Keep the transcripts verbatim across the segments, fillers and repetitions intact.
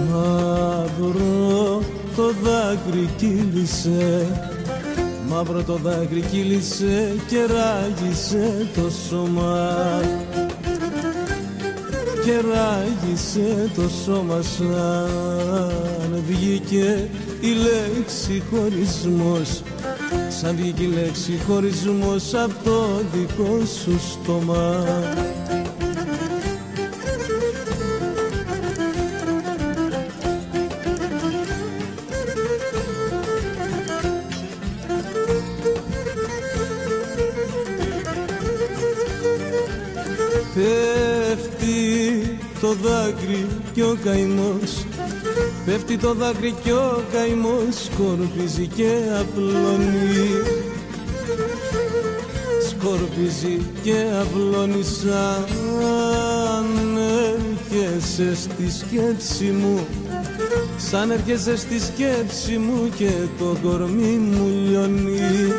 Μαύρο το δάκρυ κύλησε, μαύρο το δάκρυ κύλησε και ράγισε το σώμα, και ράγισε το σώμα σαν βγήκε η λέξη χωρισμός, σαν βγήκε η λέξη χωρισμός απ' το δικό σου στόμα. Πέφτει το δάκρυ και ο καημός, πέφτει το δάκρυ και ο καημός, σκορπίζει και απλώνει, σκορπίζει και απλώνει σαν έρχεσαι στη σκέψη μου, σαν έρχεσαι στη σκέψη μου και το κορμί μου λιώνει.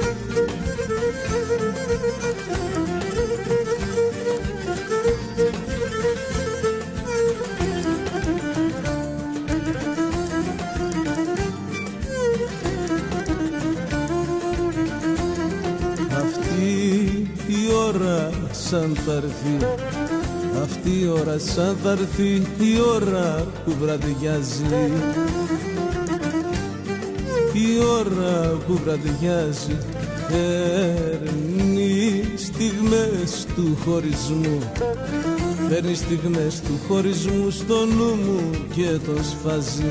Σαν θα έρθει, αυτή η ώρα σαν θα έρθει, η ώρα που βραδιάζει, η ώρα που βραδιάζει, φέρνει στιγμές του χωρισμού, φέρνει στιγμές του χωρισμού στο νου μου και το σφάζει.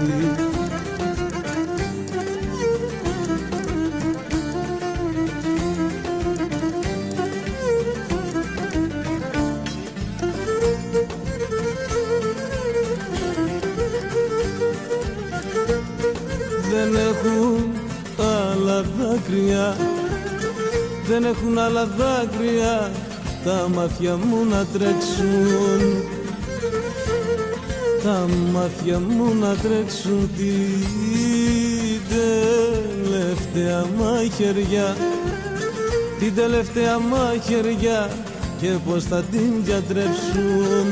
Δεν έχουν άλλα δάκρυα, δεν έχουν άλλα δάκρυα τα μάτια μου να τρέξουν, τα μάτια μου να τρέξουν την τελευταία μαχαιριά, την τελευταία μαχαιριά και πως θα την διατρέψουν.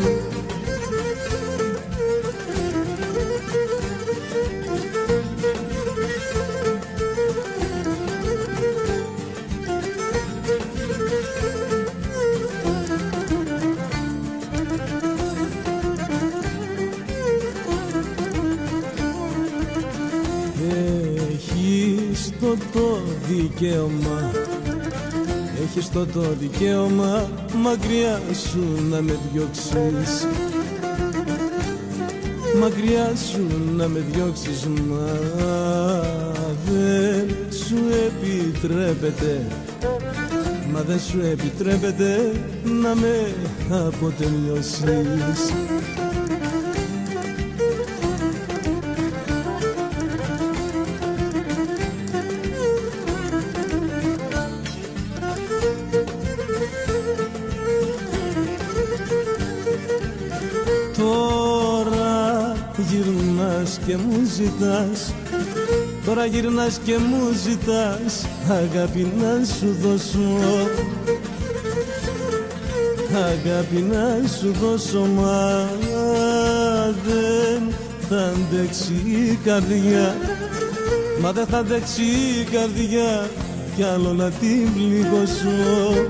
Έχεις το το δικαίωμα, έχεις το το δικαίωμα μακριά σου να με διώξεις, μακριά σου να με διώξεις, μα δεν σου επιτρέπεται, μα δεν σου επιτρέπεται να με αποτελειώσεις. Τώρα γυρνάς και μου ζητάς, τώρα γυρνάς και μου ζητάς αγάπη να σου δώσω, αγάπη να σου δώσω, μα δεν θα αντέξει η καρδιά, μα δεν θα αντέξει η καρδιά κι άλλο να την πληγώσω.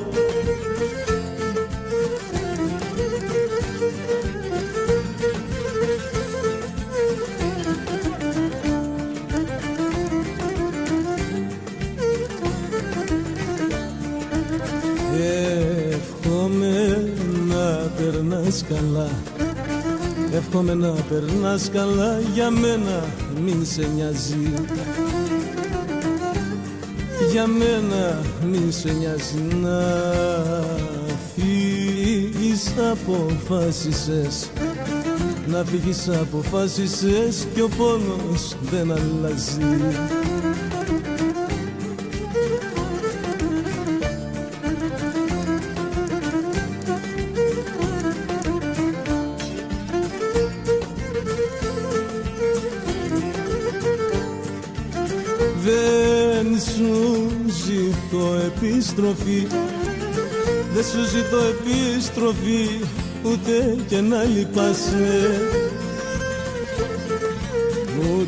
Εύχομαι να περνάς καλά, εύχομαι να περνάς καλά, για μένα μην σε νοιάζει, για μένα μην σε νοιάζει, να φύγεις αποφάσισες, να φύγεις αποφάσισες και ο πόνος δεν αλλάζει. Δεν σου ζητώ επιστροφή, δεν σου ζητώ επιστροφή, ούτε και να λυπάσαι,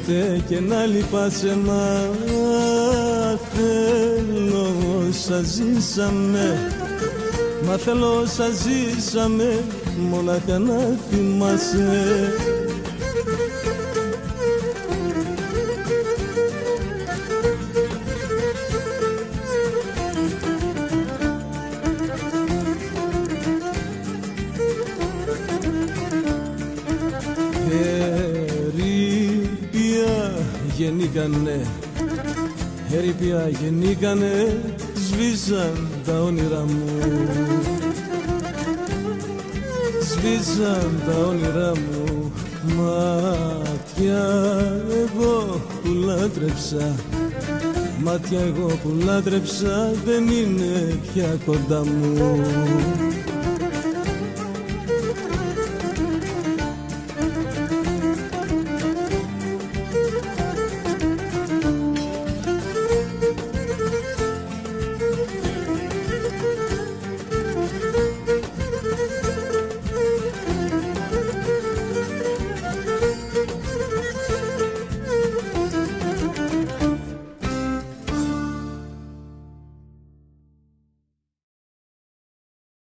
ποτέ και να λυπάσαι, μα θέλω όσα ζήσαμε. Μα θέλω όσα ζήσαμε, μονάχα να θυμάσαι. Γεννήκανε, ερήπια γεννήκανε, σβήσαν τα όνειρά μου. Σβήσαν τα όνειρά μου, μάτια εγώ που λάτρεψα. Μάτια εγώ που λάτρεψα δεν είναι πια κοντά μου.